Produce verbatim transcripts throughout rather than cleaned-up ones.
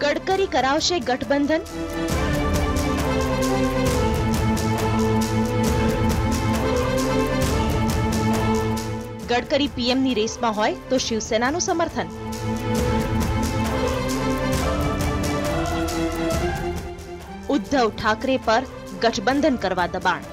ગડકરી કરાવશે ગઠબંધન? ગડકરી પીએમની રેસમાં હોય તો શિવસેનાનું સમર્થન. ઉદ્ધવ ઠાકરે પર ગઠબંધન કરવા દબાણ.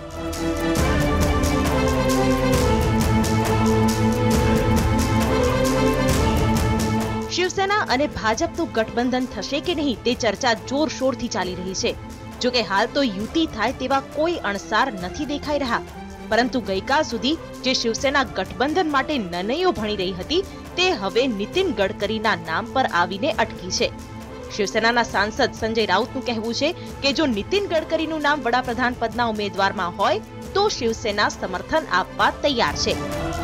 શિવસેના અને ભાજપનું ગઠબંધન થશે કે નહીં તે ચર્ચા જોરશોરથી ચાલી રહી છે. જો કે હાલ તો યુતિ થાય તેવા કોઈ અણસાર નથી દેખાઈ રહ્યા. પરંતુ ગઈકાલ સુધી જે શિવસેના ગઠબંધન માટે નિર્ણયો ભણી રહી હતી તે હવે નીતિન ગડકરીના નામ પર આવીને અટકી છે. શિવસેનાના સાંસદ સંજય રાઉતનું કહેવું છે કે જો નીતિન ગડકરીનું નામ વડાપ્રધાન પદના ઉમેદવારમાં હોય તો શિવસેના સમર્થન આપવા તૈયાર છે.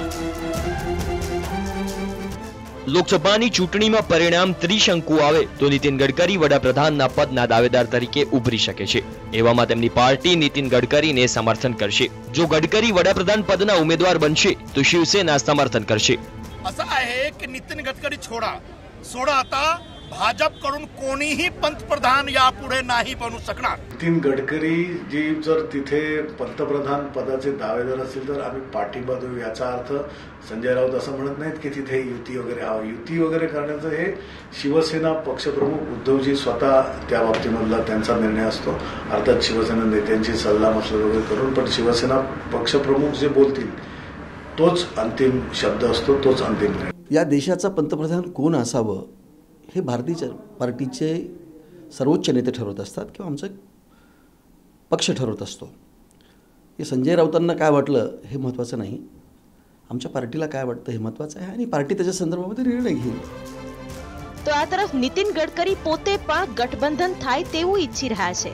લોકસભાની ચૂંટણીમાં પરિણામ ત્રિશંકુ આવે તો નીતિન ગડકરી વડાપ્રધાનના પદના દાવેદાર તરીકે ઉભરી શકે છે. એવામાં તેમની પાર્ટી નીતિન ગડકરીને समर्थन करશે. જો ગડકરી વડાપ્રધાન પદના ઉમેદવાર બનશે તો શિવસેના समर्थन करશે. असं आहे की नितीन गडकरी छोडा सोडा आता भाजपकडून कोणीही पंतप्रधान यापुढे नाही बनू शकणार. नितीन गडकरी जी जर तिथे पंतप्रधान पदाचे दावेदार असतील तर आम्ही पाठिंबा देऊ. याचा अर्थ संजय राऊत असं म्हणत नाहीत की तिथे युती वगैरे हवं. युती वगैरे करण्याचं हे शिवसेना पक्षप्रमुख उद्धवजी स्वतः त्या बाबतीमधला त्यांचा निर्णय असतो. अर्थात शिवसेना नेत्यांची सल्लामसलत वगैरे करून पण शिवसेना पक्षप्रमुख जे बोलतील तोच अंतिम शब्द असतो, तोच अंतिम निर्णय. या देशाचा पंतप्रधान कोण असावं हे भारतीय पार्टीचे सर्वोच्च नेते ठरवत असतात किंवा आमचा पक्ष ठरवत असतो. हे संजय राऊतांना काय वाटलं हे महत्त्वाचं नाही. आमच्या पार्टीला काय वाटतं हे महत्त्वाचं आहे आणि पार्टी त्याच्या संदर्भामध्ये निर्णय घेईल. તો આ તરફ નીતિન ગડકરી પોતે પણ ગઠબંધન થાય તેવું ઈચ્છી રહ્યા છે.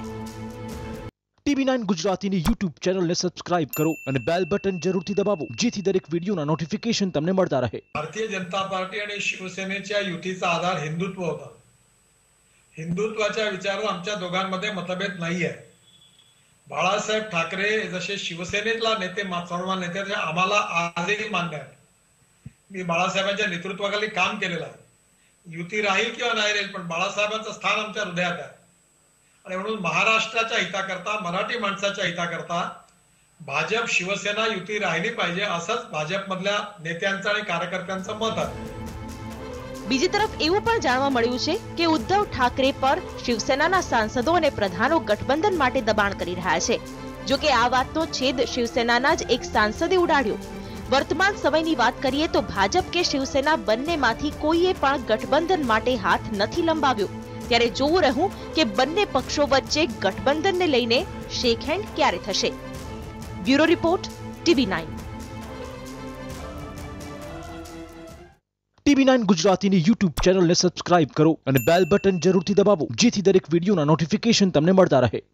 ટીવી નાઇન ગુજરાતીની યુટ્યુબ ચેનલને સબસ્ક્રાઇબ કરો અને બેલ બટન જરૂરથી દબાવો જેથી દરેક વિડીયોના નોટિફિકેશન તમને મળતા રહે. भारतीय जनता पार्टी आणि शिवसेनेच्या युतीचा आधार हिंदुत्व होता. हिंदुत्वाच्या विचारावर आमच्या दोघांमध्ये मतभेद नाही आहे. बाळासाहेब ठाकरे जसे शिवसेनेतला नेते सर्व नेते आम्हाला आजही मान्य आहे. मी बाळासाहेबांच्या नेतृत्वाखाली काम केलेलं आहे. युती राहील किंवा नाही राहील पण बाळासाहेबांचं स्थान आमच्या हृदयात आहे. आणि म्हणून महाराष्ट्राच्या हिताकरता मराठी माणसाच्या हिताकरता भाजप शिवसेना युती राहिली पाहिजे असंच भाजपमधल्या नेत्यांचं आणि कार्यकर्त्यांचं मत आहे. બીજી તરફ એવું પણ જાણવા મળ્યું છે કે ઉદ્ધવ ઠાકરે પર શિવસેનાના સાંસદો અને પ્રધાનો ગઠબંધન માટે દબાણ કરી રહ્યા છે. જો કે આ વાતનો છેદ શિવસેનાના જ એક સાંસદે ઉડાડ્યો. વર્તમાન સમયની વાત કરીએ તો ભાજપ કે શિવસેના બંનેમાંથી કોઈએ પણ ગઠબંધન માટે હાથ નથી લંબાવ્યો. ત્યારે જોવું રહ્યું કે બંને પક્ષો વચ્ચે ગઠબંધનને લઈને શેક હેન્ડ ક્યારે થશે. Bureau report TV nine. TV nine ગુજરાતીની યુટ્યુબ ચેનલને સબસ્ક્રાઇબ કરો અને બેલ બટન જરૂરથી દબાવો જેથી દરેક વિડીયોના નોટિફિકેશન તમને મળતા રહે.